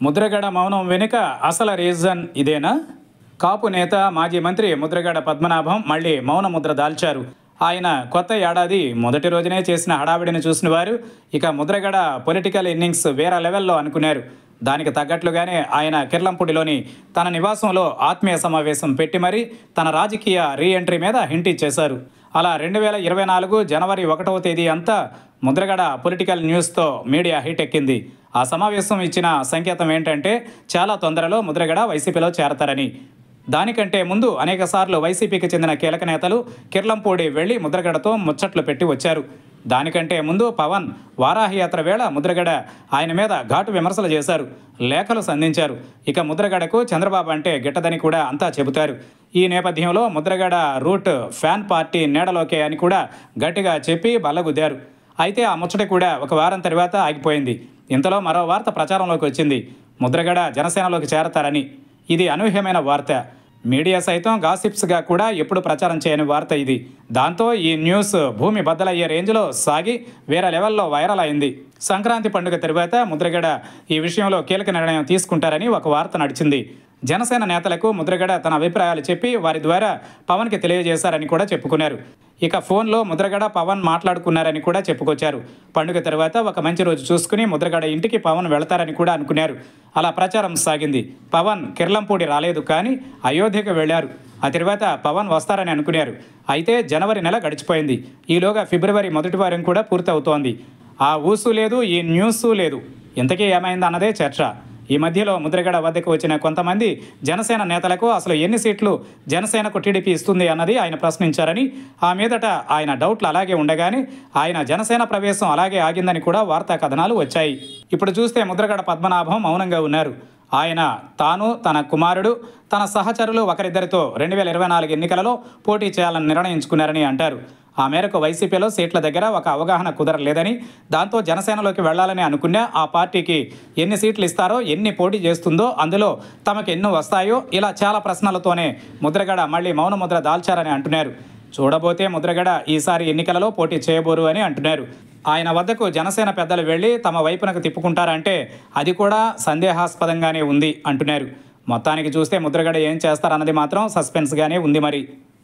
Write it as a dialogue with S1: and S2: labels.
S1: ముద్రగడ మౌనం వెనుక అసలు రీజన్ ఇదేనా? కాపు నేత మాజీ మంత్రి ముద్రగడ పద్మనాభం మళ్ళీ మౌన ముద్ర దాల్చారు. ఆయన కొత్త ఏడాది మొదటి రోజునే చేసిన హడావిడిని చూసిన వారు ఇక ముద్రగడ పొలిటికల్ ఇన్నింగ్స్ వేరే లెవెల్లో అనుకున్నారు. దానికి తగ్గట్లుగానే ఆయన కిర్లంపూడిలోని తన నివాసంలో ఆత్మీయ సమావేశం పెట్టి మరీ తన రాజకీయ రీఎంట్రీ మీద హింట్ ఇచ్చేశారు. అలా 2024 జనవరి 1వ తేదీ అంతా ముద్రగడ పొలిటికల్ న్యూస్తో మీడియా హిట్ ఎక్కింది. ఆ సమావేశం ఇచ్చిన సంకేతం ఏంటంటే చాలా తొందరలో ముద్రగడ వైసీపీలో చేరతారని. దానికంటే ముందు అనేకసార్లు వైసీపీకి చెందిన కీలక నేతలు కిర్లంపూడి వెళ్లి ముద్రగడతో ముచ్చట్లు పెట్టి వచ్చారు. దానికంటే ముందు పవన్ వారాహియాత్ర వేళ ముద్రగడ ఆయన మీద ఘాటు విమర్శలు చేశారు, లేఖలు సంధించారు. ఇక ముద్రగడకు చంద్రబాబు అంటే గిట్టదని కూడా అంతా చెబుతారు. ఈ నేపథ్యంలో ముద్రగడ రూట్ ఫ్యాన్ పార్టీ నీడలోకే అని కూడా గట్టిగా చెప్పి బల్లగుద్దారు. అయితే ఆ ముచ్చట కూడా ఒక వారం తర్వాత ఆగిపోయింది. ఇంతలో మరో వార్త ప్రచారంలోకి వచ్చింది, ముద్రగడ జనసేనలోకి చేరతారని. ఇది అనూహ్యమైన వార్త. మీడియా సైతం గాసిప్స్గా కూడా ఎప్పుడు ప్రచారం చేయని వార్త ఇది. దాంతో ఈ న్యూస్ భూమి బద్దలయ్యే రేంజ్లో సాగి వేరే లెవెల్లో వైరల్ అయింది. సంక్రాంతి పండుగ తరువాత ముద్రగడ ఈ విషయంలో కీలక నిర్ణయం తీసుకుంటారని ఒక వార్త నడిచింది. జనసేన నేతలకు ముద్రగడ తన అభిప్రాయాలు చెప్పి వారి ద్వారా పవన్కి తెలియజేశారని కూడా చెప్పుకున్నారు. ఇక ఫోన్లో ముద్రగడ పవన్ మాట్లాడుకున్నారని కూడా చెప్పుకొచ్చారు. పండుగ తర్వాత ఒక మంచి రోజు చూసుకుని ముద్రగడ ఇంటికి పవన్ వెళతారని కూడా అనుకున్నారు. అలా ప్రచారం సాగింది. పవన్ కిర్లంపూడి రాలేదు, కానీ అయోధ్యకు వెళ్లారు. ఆ తర్వాత పవన్ వస్తారని అనుకున్నారు. అయితే జనవరి నెల గడిచిపోయింది. ఈలోగా ఫిబ్రవరి మొదటి వారం కూడా పూర్తవుతోంది. ఆ ఊసు లేదు, ఈ న్యూస్ లేదు. ఇంతకీ ఏమైందన్నదే చర్చ. ఈ మధ్యలో ముద్రగడ వద్దకు వచ్చిన కొంతమంది జనసేన నేతలకు అసలు ఎన్ని సీట్లు జనసేనకు టీడీపీ ఇస్తుంది అన్నది ఆయన ప్రశ్నించారని, ఆ మీదట ఆయన డౌట్లు అలాగే ఉండగానే ఆయన జనసేన ప్రవేశం అలాగే ఆగిందని కూడా వార్తా కథనాలు వచ్చాయి. ఇప్పుడు చూస్తే ముద్రగడ పద్మనాభం మౌనంగా ఉన్నారు. ఆయన తాను, తన కుమారుడు, తన సహచరులు ఒకరిద్దరితో 2024 ఎన్నికలలో పోటీ చేయాలని నిర్ణయించుకున్నారని అంటారు. ఆ మేరకు వైసీపీలో సీట్ల దగ్గర ఒక అవగాహన కుదరలేదని, దాంతో జనసేనలోకి వెళ్లాలని అనుకున్నా ఆ పార్టీకి ఎన్ని సీట్లు ఇస్తారో, ఎన్ని పోటీ చేస్తుందో, అందులో తమకు ఎన్ని వస్తాయో, ఇలా చాలా ప్రశ్నలతోనే ముద్రగడ మళ్ళీ మౌనముద్ర దాల్చారని అంటున్నారు. చూడబోతే ముద్రగడ ఈసారి ఎన్నికలలో పోటీ చేయబోరు అని అంటున్నారు. ఆయన వద్దకు జనసేన పెద్దలు వెళ్ళి తమ వైపునకు తిప్పుకుంటారంటే అది కూడా సందేహాస్పదంగానే ఉంది అంటున్నారు. మొత్తానికి చూస్తే ముద్రగడ ఏం చేస్తారన్నది మాత్రం సస్పెన్స్గానే ఉంది మరి.